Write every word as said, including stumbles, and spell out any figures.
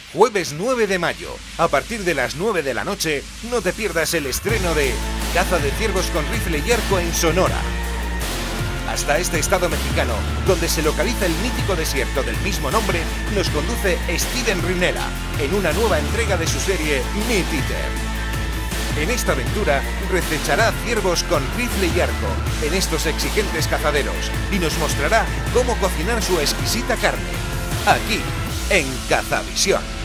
Jueves nueve de mayo, a partir de las nueve de la noche, no te pierdas el estreno de Caza de ciervos con rifle y arco en Sonora. Hasta este estado mexicano, donde se localiza el mítico desierto del mismo nombre, nos conduce Steven Rinella en una nueva entrega de su serie Meat Eater. En esta aventura recechará ciervos con rifle y arco en estos exigentes cazaderos y nos mostrará cómo cocinar su exquisita carne, aquí en Cazavisión.